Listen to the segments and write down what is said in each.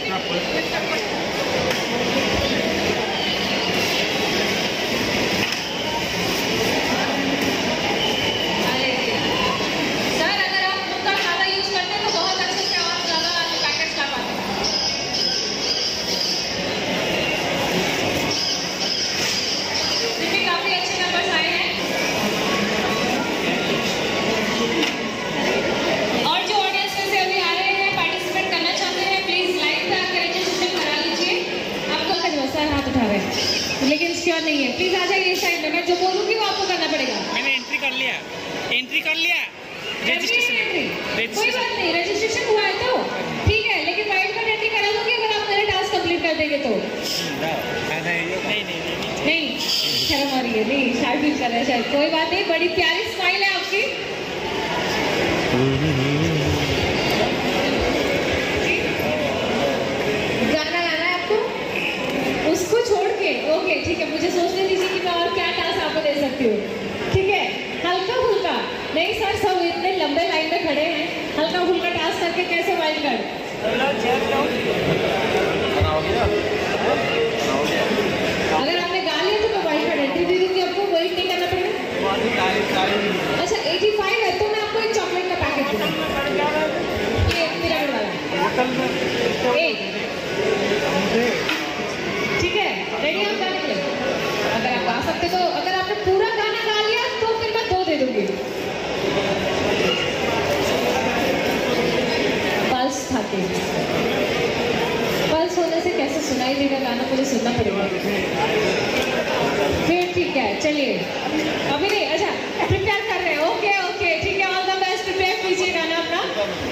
लेकिन श्योर नहीं है, प्लीज आ जाइए इस साइड में। मैं जो बोलूंगी वो आपको करना पड़ेगा। मैंने एंट्री कर लिया रजिस्ट्रेशन। कोई बात नहीं, रजिस्ट्रेशन हुआ है तो ठीक है, लेकिन वाइल्ड कार्ड एंट्री करा दूंगी अगर आप मेरा टास्क कंप्लीट कर देंगे तो। नहीं शर्म आ रही है, नहीं शायद फील कर रहा है शायद। कोई बात नहीं, बड़ी प्यारी स्माइल है आपकी। ओके ठीक है, मुझे सोचने दीजिए कि मैं और क्या टास्क आपको दे सकती हूँ। ठीक है, हल्का फुल्का नहीं सर, सब इतने लंबे लाइन में खड़े हैं, हल्का फुल्का टास्क करके कैसे वाइल्ड कार्ड। अगर आपने गा लिया तो मैं वाइल्ड कार्ड एंट्री दे दूंगी आपको, वेट नहीं करना पड़ेगा। अच्छा 85 है तो मैं आपको एक चॉकलेट का पैकेट दूंगी, ये पिरामिड वाला। ठीक है, रेडी आप गाने के लिए? अगर आप गा सकते तो, अगर आपने पूरा गाना गा लिया तो फिर मैं 2 दे दूंगी। पल्स था के, पल्स होने से कैसे सुनाई देगा गाना, मुझे सुनना पड़ेगा। फिर ठीक है, चलिए अभी नहीं। अच्छा प्रिपेयर कर रहे हैं, ओके ओके ठीक है, ऑल द बेस्ट, प्रिपेयर कीजिए गाना अपना।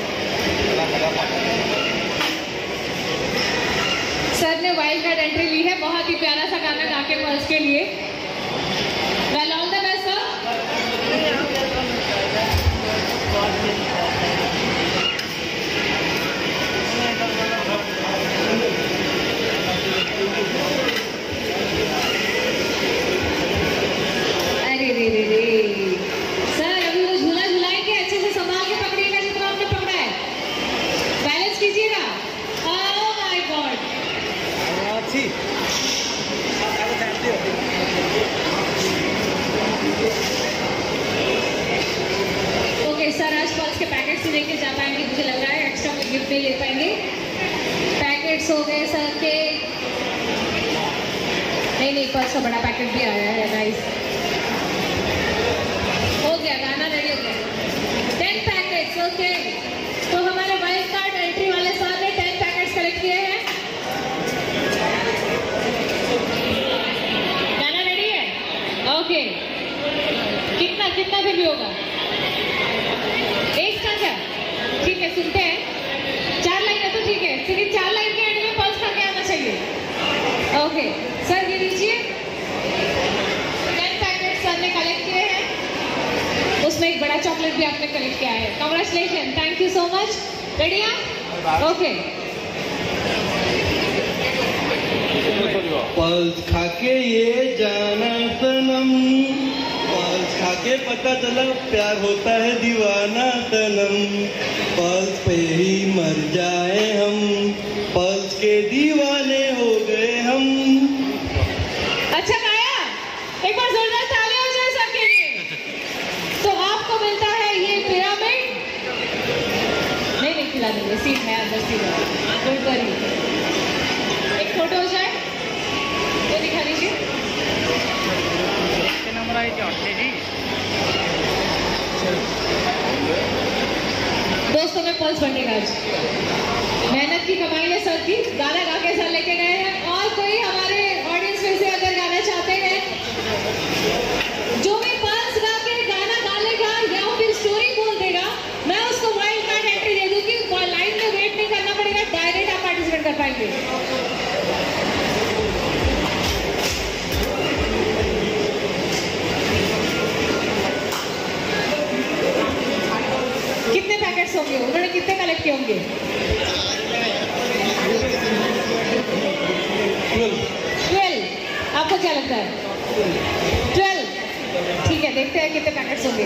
सर ने वाइल्ड कार्ड एंट्री ली है, बहुत ही प्यारा सा गाना गा के पल्स के लिए। Well all the best sir. अरे रे रे रे सर, अभी वो झूला झुलाएंगे, अच्छे से संभाल के पकड़िएगा जितना आपने पकड़ा है, बैलेंस कीजिएगा। Oh my god, okay sir, आज पल्स के पैकेट्स ही लेके जा पाएंगे, मुझे लग रहा है एक्स्ट्रा कोई गिफ्ट नहीं ले पाएंगे। पैकेट्स हो गए सर के, नहीं पल्स का बड़ा पैकेट भी आया है, नाइस। हो गया, गाना रेडी हो गया। 10 पैकेट्स, ओके। तो हमारे वाइल्ड कार्ड एंट्री वाले सर ने 10 पैकेट्स कलेक्ट किए हैं। गाना रेडी है? ओके, कितना फिर भी होगा? एक का क्या? ठीक है, सुनते हैं। 4 लाइन है तो ठीक है, फिर 4 लाइन के एंड में पल्स खा के आना चाहिए। ओके सर, ये लीजिए 10 पैकेट सर ने कलेक्ट किए हैं, उसमें एक बड़ा चॉकलेट भी आपने कलेक्ट किया है। Congratulation, thank you so much. Ready आप? ओके। पल्स खाके ये जाना सनम, पल्स खाके पता चला प्यार होता है दीवाना सनम, पल्स पे ही मर जाए हम, पल्स के दीवाने हो गए हम। अच्छा गाया, एक बार जोरदार ताली हो जाए सबके लिए। तो आपको मिलता है ये पिरामिड, नहीं खिला देंगे, सीट है अंदर, सीट है, डोंट वरी। एक फोटो हो जाए वो दिखा दीजिए। नंबर आई जी दोस्तों में पल्स बढ़ेगा आज, मेहनत की कमाई है सर की, गाना गा के सर लेके गए हैं। और कोई हमारे ऑडियंस में से अगर गाना चाहते हैं, जो भी पल्स गा के गाना गा लेगा या फिर स्टोरी बोल देगा, मैं उसको वाइल्ड कार्ड एंट्री दे दूंगी। लाइन में वेट नहीं करना पड़ेगा, डायरेक्ट आप पार्टिसिपेट कर पाएंगे। कितने पैकेट्स होंगे, उन्होंने कितने कलेक्ट किए होंगे? 12। आपको क्या लगता है? 12। ठीक है, देखते हैं कितने पैकेट्स होंगे।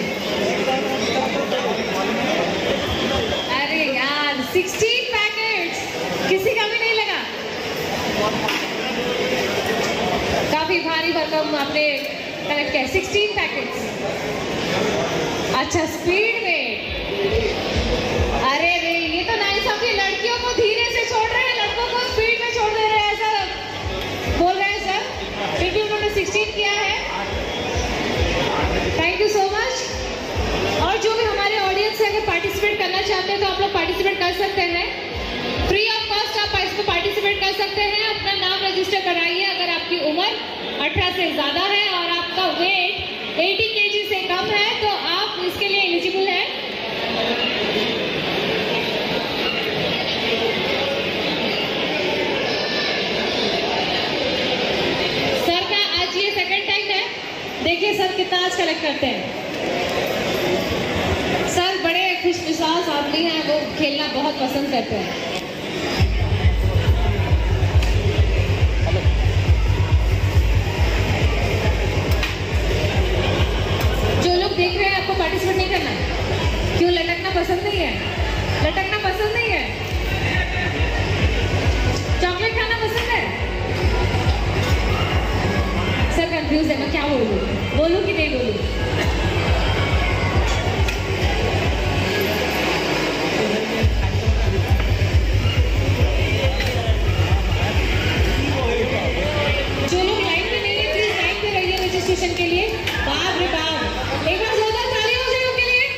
अरे यार 16 पैकेट्स, किसी का भी नहीं आपने कलेक्ट किया? 16 पैकेट्स। अच्छा, स्पीड में। अरे रे, ये तो नाइस, आपकी लड़कियों को धीरे से छोड़ रहे हैं, लड़कों को स्पीड में छोड़ दे रहे हैं, ऐसा बोल रहे हैं सर। फिर भी उन्होंने 16 किया है। Thank you so much. और जो भी हमारे ऑडियंस से अगर पार्टिसिपेट करना चाहते हैं तो आप लोग पार्टिसिपेट कर सकते हैं। फ्री ऑफ कॉस्ट आप इसमें पार्टिसिपेट कर सकते हैं। अपना नाम रजिस्टर कराइए। अगर आपकी उम्र 18 से ज्यादा है और आपका वेट 80 kg से कम है तो आप इसके लिए एलिजिबल है। सर का आज ये सेकंड टाइम है। देखिए सर कितना आज कलेक्ट करते हैं। सर बड़े खुशमिजाज आदमी हैं, वो खेलना बहुत पसंद करते हैं। जो लोग देख रहे हैं आपको पार्टिसिपेट नहीं करना है? क्यों? लटकना पसंद नहीं है? लटकना पसंद नहीं है? चॉकलेट खाना पसंद है? सर कंफ्यूज है, मैं क्या बोलूं? बोलूं कि नहीं बोलूं? जो लोग लाइन में नहीं है प्लीज लाइन पे रहिए रजिस्ट्रेशन के लिए। बाप रे बाप, एक बार जोरदार ताली हो जाए उनके लिए।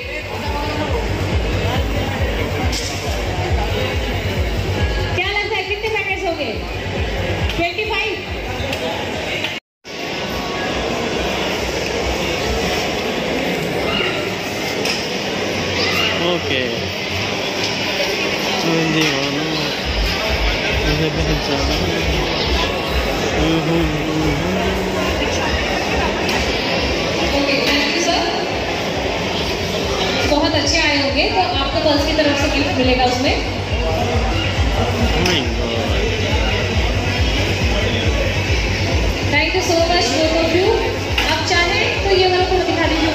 क्या लगता है कितने पैकेट्स हो गए? 25। ओके, दीवाना मुझे पहचाना। Okay, thank you sir. बहुत अच्छे आए होंगे तो आपको पर्स की तरफ से गिफ्ट मिलेगा उसमें। Thank you so much both of you. आप चाहें तो ये वाला फोटो दिखा दीजिए।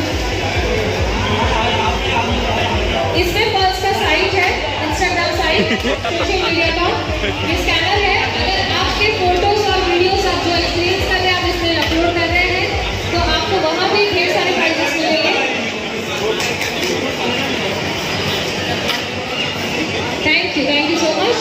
इसमें पर्स का साइट है, इंस्टाग्राम साइट, सोशल मीडिया का ये स्कैनर है। अगर आपके फोटोज और वीडियोस आप जो एक्सपीरियंस कर रहे हैं आप इसमें अपलोड कर रहे हैं तो आपको वहाँ भी ढेर सारे प्राइजेस मिलेंगे। Thank you so much.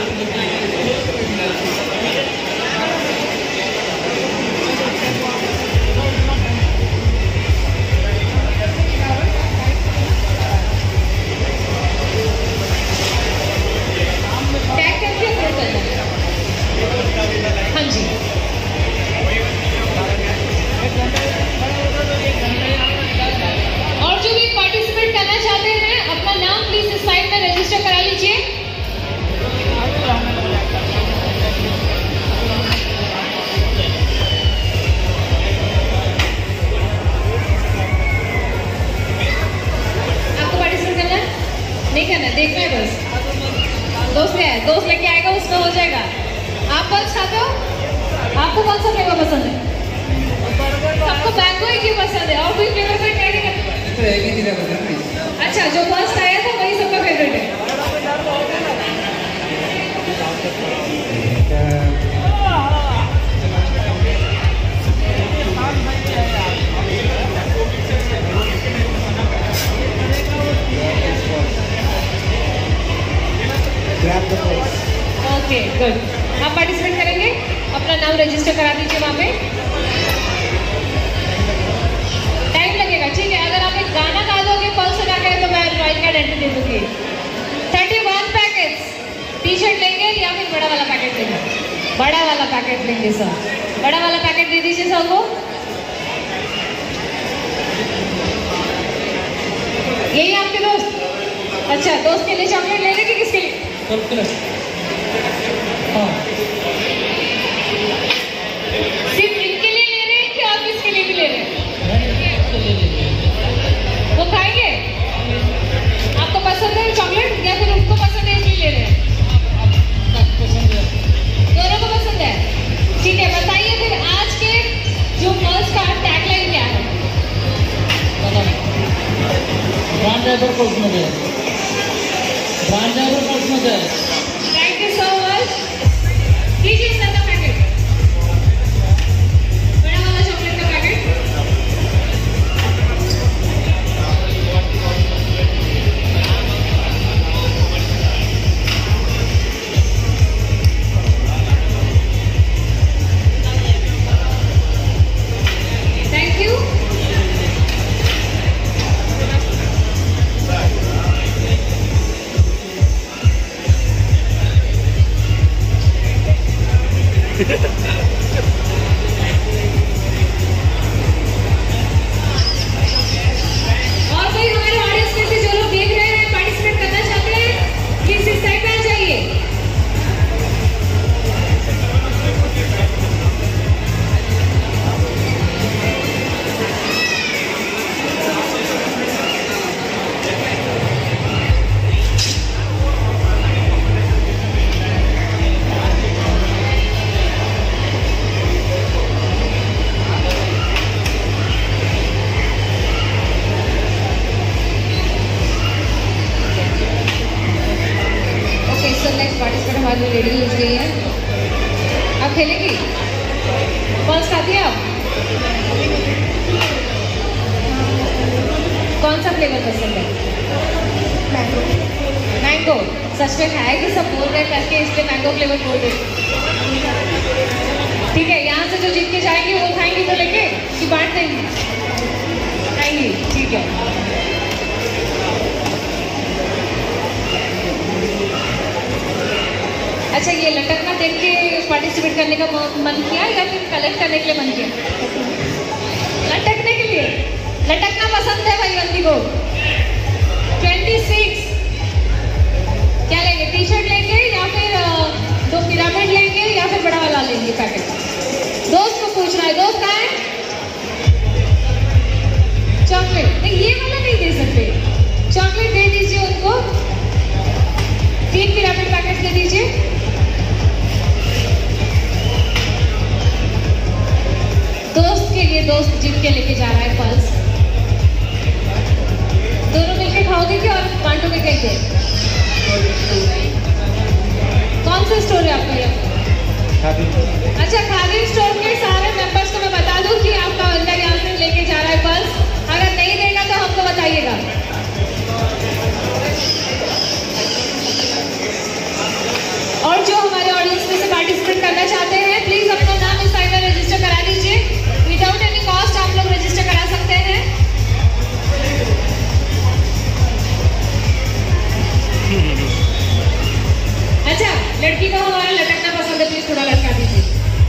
Tag करके अपलोड करना है। हाँ जी। और जो भी पार्टिसिपेट करना चाहते हैं अपना नाम प्लीज इस साइट में रजिस्टर करा लीजिए। आपको पार्टिसिपेट करना है? नहीं करना, देखना है बस। दोस्त लेके आएगा उसमें हो जाएगा। आप पल्स खाते हो? आपको कौन सा फ्लेवर पसंद है? सबको मैंगो ही क्यों पसंद है? और कोई फ्लेवर कोई ट्राई नहीं करते? अच्छा, जो फर्स्ट आया था वही सबका फेवरेट है। Okay, good. आप पार्टिसिपेट करेंगे? अपना नाम रजिस्टर करा दीजिए वहाँ पे। टाइम लगेगा, ठीक है? अगर आप एक गाना गा दोगे पर्स लगा के तो मैं ड्राइंग कार्ड एंट्री दे दूंगी। 31 पैकेट्स टी शर्ट लेंगे या फिर बड़ा वाला पैकेट लेंगे? बड़ा वाला पैकेट लेंगे सर। बड़ा वाला पैकेट दे दीजिए सर को। यही आपके दोस्त? अच्छा, दोस्त के लिए चॉकलेट ले रहे कि किसके लिए? सिर्फ इनके लिए ले रहे हैं कि और किसके लिए भी ले रहे हैं? वो खाएंगे? आपको पसंद है चॉकलेट या फिर उनको पसंद है इसलिए ले रहे हैं? दोनों को पसंद है, ठीक है। बताइए फिर आज के जो पर्स का टैगलाइन क्या है? Thank you so much. लीजिए सर का पैकेट, बड़ा वाला चॉकलेट का पैकेट। और कोई हमारे ऑडियंस में से जो लोग देख रहे हैं पार्टिसिपेट करना चाहते हैं प्लीज इस साइड पे आ जाइए। पार्टिसिपेट हमारी रेडी हो गई है। आप खेलेंगी? पल्स खाती है आप? कौन सा फ्लेवर पसंद है? मैंगो। सच में खाया कि सब बोल रहे करके इसलिए मैंगो फ्लेवर बोल रहे। ठीक है, यहाँ से जो जीत के जाएंगे वो खाएंगी तो लेके कि बांट देंगी? खाएंगी, ठीक है। अच्छा, ये लटकना देख के पार्टिसिपेट करने का मन किया या फिर कलेक्ट करने के लिए मन किया? लटकने के लिए। लटकना पसंद है भाई बंदी को। 26 क्या लेंगे? टी शर्ट लेंगे या फिर 2 पिरामिड लेंगे या फिर बड़ा वाला लेंगे पैकेट? दोस्त को पूछ रहा है। दोस्त कहाँ है? चॉकलेट नहीं, ये वाला नहीं दे सकते। चॉकलेट दे दीजिए उनको। 3 पिरामिड पैकेट दे दीजिए। दोस्त के लिए, दोस्त जीत के लेके जा रहा है पल्स। दोनों मिलके खाओगे कि और बांटोगे कैसे? कौन सा स्टोर है आपका? अच्छा, खादी स्टोर के सारे मेंबर्स को मैं बता दूं कि आपका बंदा यहाँ से लेके जा रहा है पल्स। अगर नहीं देगा तो हमको बताइएगा। और जो हमारे ऑडियंस में से पार्टिसिपेट करना चाहते हैं प्लीज अपना नाम इस साइड में रजिस्टर करा दीजिए। विदाउट एनी कॉस्ट आप लोग रजिस्टर करा सकते हैं। अच्छा, लड़की को हमारा लटकना पसंद है, प्लीज थोड़ा लटका दीजिए।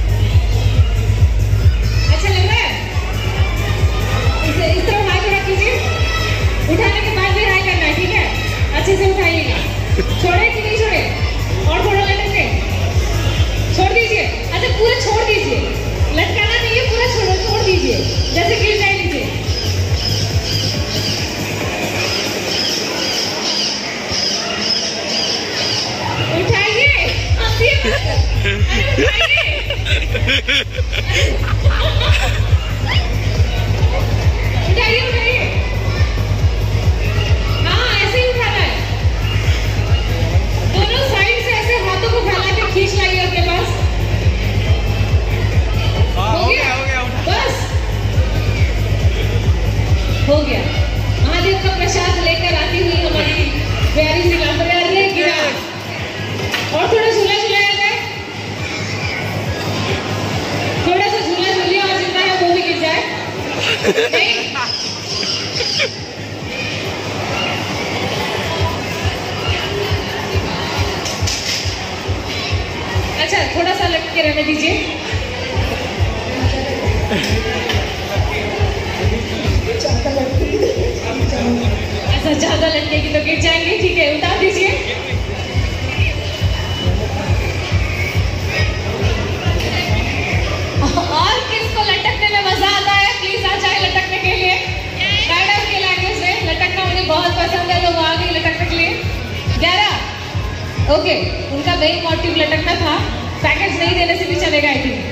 अच्छा लग रहा है? इसे इस तरह हाई पे रख दीजिए। उठाने के बाद भी हाई करना है, ठीक है? अच्छे से उठाइएगा। छोड़े कि नहीं छोड़े? और थोड़ा लटके। छोड़ दीजिए। अच्छा, पूरा छोड़ दीजिए। लटकाना नहीं है, पूरा छोड़ दीजिए, जैसे गिर जाए नीचे। उठाइए। उठाइए, उठाइए। हाँ, ऐसे ही उठाना है। दोनों साइड से ऐसे हाथों को फैला के खींच लाइए अपने पास। हो गया? बस हो गया। महादेव का प्रसाद लेकर आती हुई हमारी प्यारी सी लापरवाही है गिरा। और थोड़ा झूला झूलाया जाए। थोड़ा सा झूला झूलिए और जितना है वो भी गिर जाए। नहीं? अच्छा, थोड़ा सा लटके रहने दीजिए। ऐसा ज्यादा लटकेगी तो गिर जाएंगे। ठीक है, उतार दीजिए। और किसको लटकने में मजा आता है प्लीज आ जाए लटकने के लिए। मैडम के लैंग्वेज में लटकना मुझे बहुत पसंद है, तो वो आ गई लटकने के लिए। 11 ओके, उनका मेन मोटिव लटकना था। पैकेज नहीं देने से भी चलेगा आई थिंक।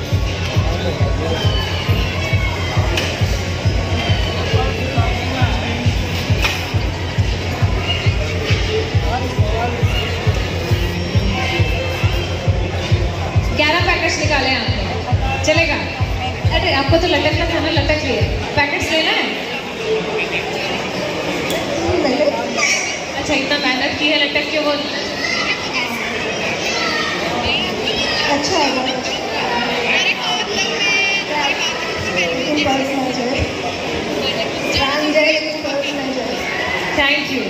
पैकेट्स निकाले आपने, चलेगा? अरे आपको तो लटकना था ना, लटक लिए। पैकेट्स लेना है? अच्छा, इतना मेहनत की है लटक के। वो अच्छा है। Thank you.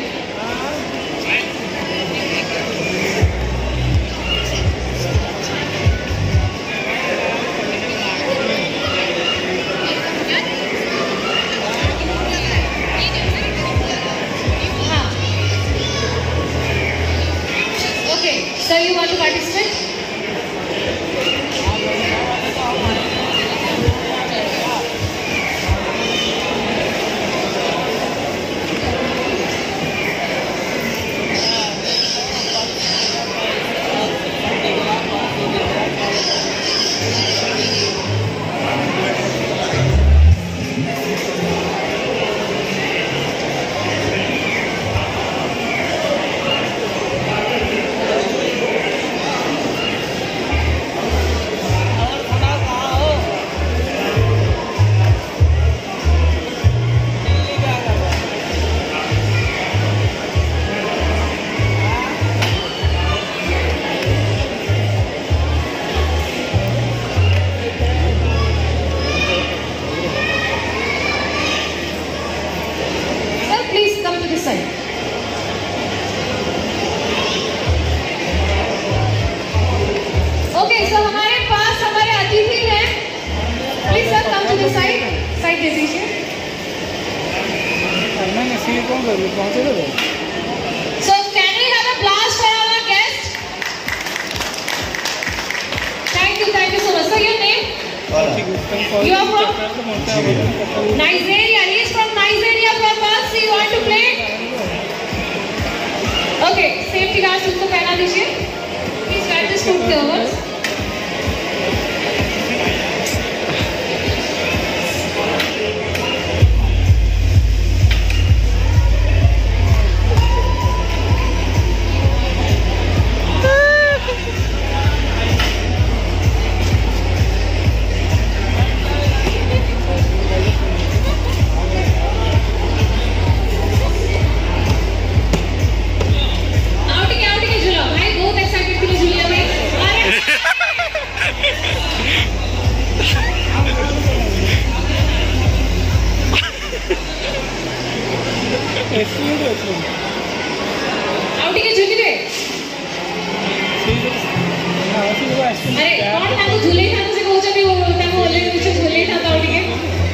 So can we have a applause for our guest? Thank you so much. So your name? You are from Nigeria. He is from Nigeria. For Pearls, you want to play? Okay, safety guards उसको पहना दीजिए. Please guide this foot forwards. आउटी के झूले थे अरे कौन था वो झूले था मुझे कोच अभी वो बोलता है वो ऑलरेडी मुझे झूले था आउटी के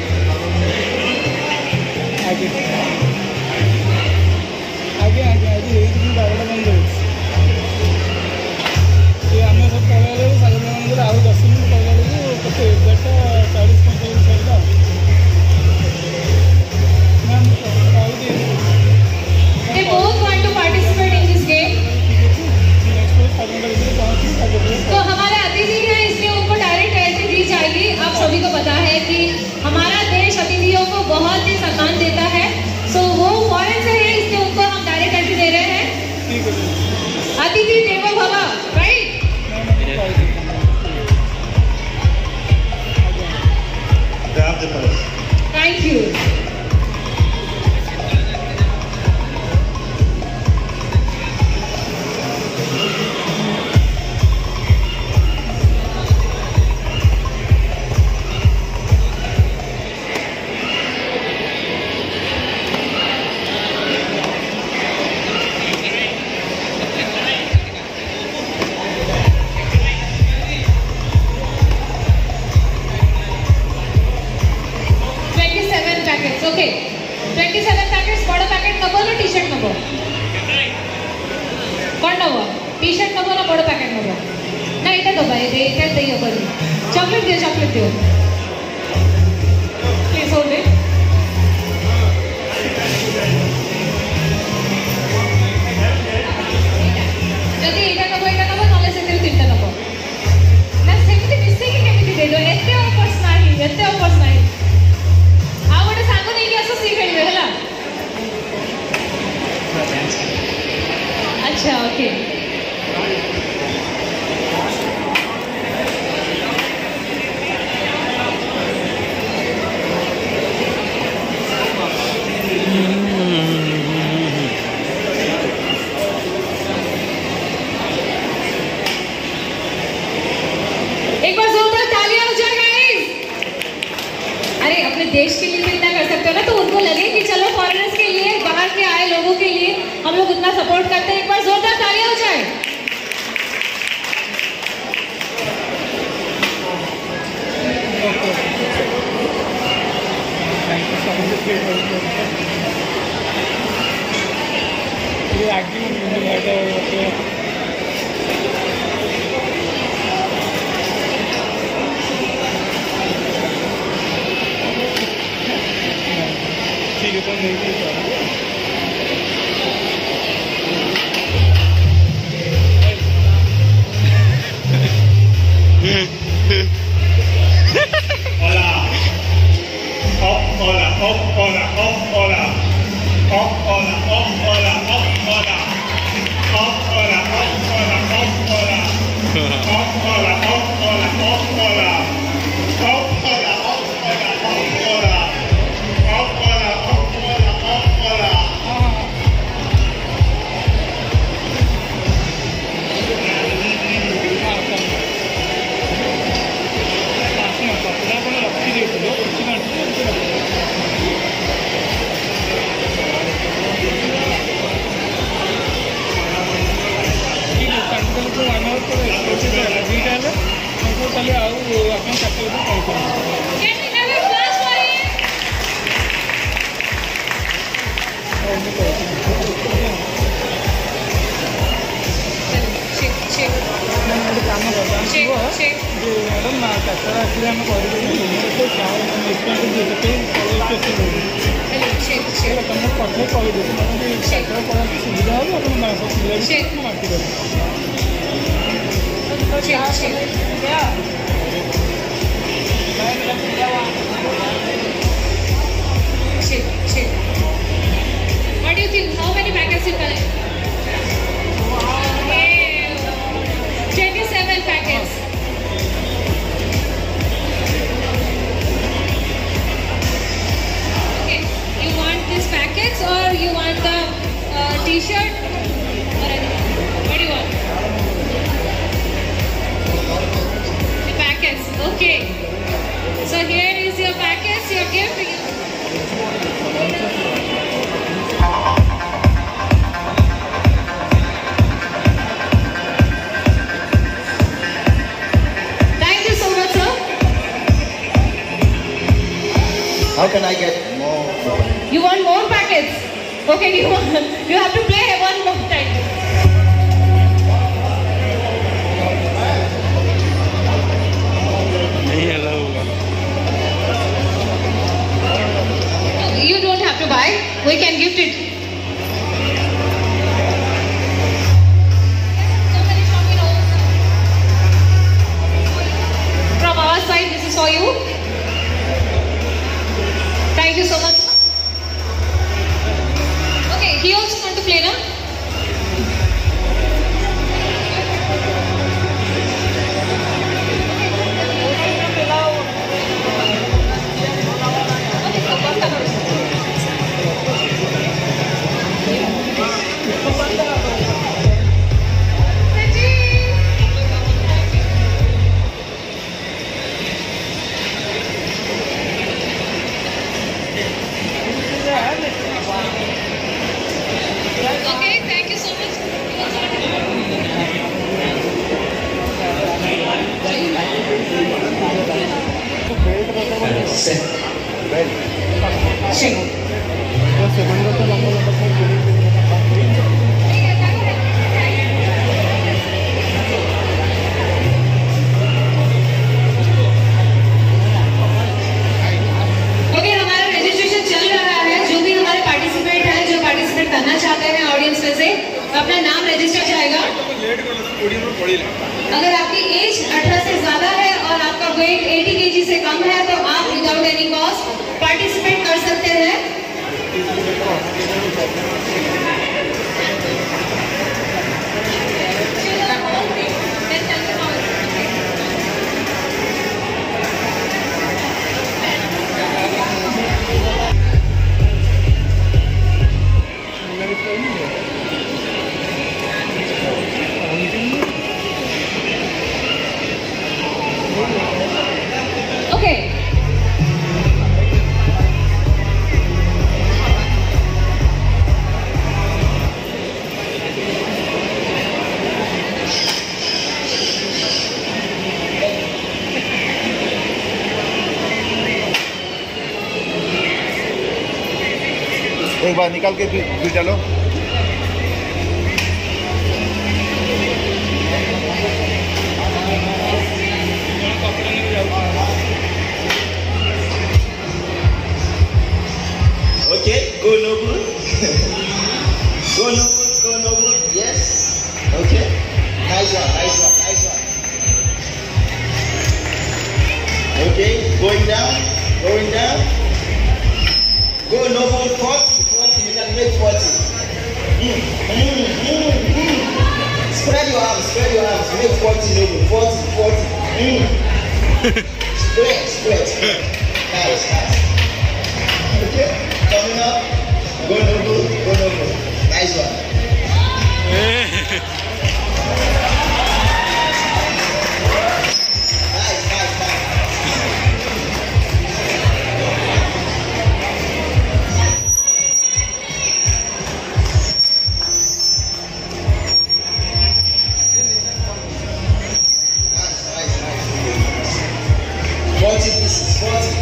आगे ये तुम बारटा बंद हो ये हमें सब पहले सागर मंदिर आउ 10 मिनट पहले कते 11:40 करता They both want to participate in this game. तो हमारे अतिथि हैं इसलिए उनको डायरेक्ट एंट्री दी जाएगी. आप सभी को पता है कि हमारा देश अतिथियों को बहुत ही सम्मान देता है. सो वो फॉरेन से है इसलिए उनको हम डायरेक्ट एंट्री दे रहे हैं. अतिथि देवो भव, right? Thank you. Okay, 27 packets बड़ा पैकेट नको ना टी-शर्ट नको कौन नको टी-शर्ट नको ना बड़ा पैकेट नको ना इटा दो भाई दे इटा दे ऊपर चॉकलेट दियो प्लीज होल्ड इट जल्दी इटा नको नॉलेज से तेरे तीनटा नको ना सेमती मिस्टेक केमिति दे दो एते ऑफर्स नाही आ गोटे सांग नहीं कि असो सी खेलिबे हला अच्छा ओके एक बार जोरदार तालियां हो जाए गाइस. अरे अपने देश के लिए इतना कर सकते हो ना तो उनको लगे कि चलो फॉरेनर्स के लिए बाहर के आए लोगों के लिए हम लोग उतना सपोर्ट करते हैं. एक बार जोरदार तालियां हो जाए. Hola. ନା ଚାରିଟା ଆସିଲେ ଆମେ କରିଦେବୁ ସେ ଚାଉଳ चेक चेक ତୁମକୁ ପଠେଇ କହିଦେବୁ ତୁମେ ଚାରିଟା ପଳାନ୍ତି ସୁବିଧା ହେବ ଆପଣ ମାସ ସିଲେଇ ମାଟି କରିବେ check check check, check. What do you think? How many packets you collect? Okay. 27 packets. Okay. You want these packets or you want the t-shirt? Or anything? What do you want? The packets. Okay. So here is your packets, your gift. Thank you so much, sir. How can I get more? You want more packets? Okay, you have to play one more time. नहीं allow होगा You don't have to buy. We can gift it. From our side, this is for you. Thank you so much. Okay, he also want to play now. Okay, thank you so much. Check. Okay, हमारा registration चल रहा है। जो भी हमारे participant हैं, जो participate करना चाहते हैं ऑडियंस में से, अपना नाम रजिस्टर जाएगा। अगर आपकी एज 18 से ज्यादा है और आपका वेट 80 kg से कम है तो आप विदाउट एनी कॉस्ट पार्टिसिपेट कर सकते हैं। Okay. एक बार निकाल के फिर चलो। Okay, go Noble. Go Noble, go Noble. Yes. Okay. Nice one, nice one, nice one. Okay, going down, going down. Go Noble, 40, 40. You can make 40. Spread your arms, make 40 Noble, 40, 40. Spread, spread, spread. Nice, nice. Okay, coming up. Go Noble, go Noble. Nice one. Nice, nice, nice. Nice, nice, nice. 40 pieces, 40.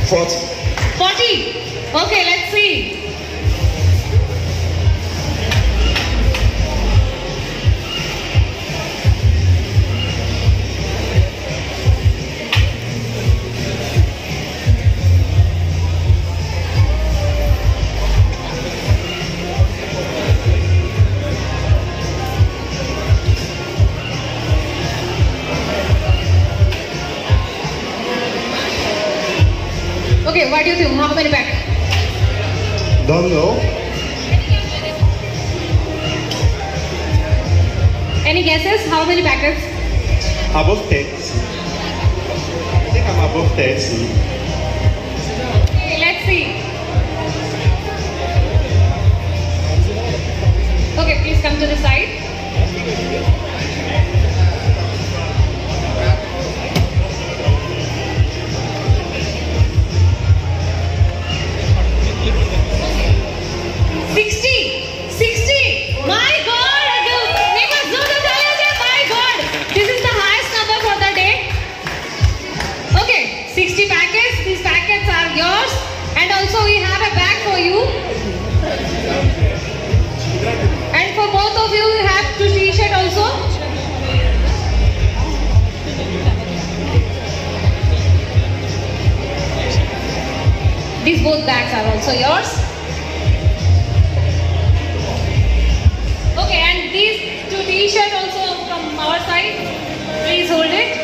40. 40. Okay, let's see. Okay, what do you think? How many pack? Don't know. Any guesses? How many packets? Above 10. I think I'm above 30. Okay, let's see. Okay, please come to the side. Also, we have a bag for you. And for both of you, we have 2 t-shirt also. These both bags are also yours. Okay, and these 2 t-shirt also from our side. Please hold it.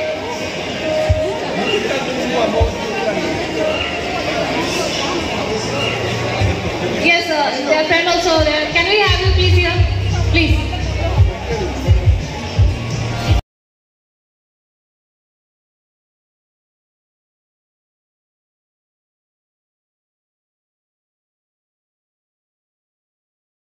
Yes, their friend also there. Can we have you please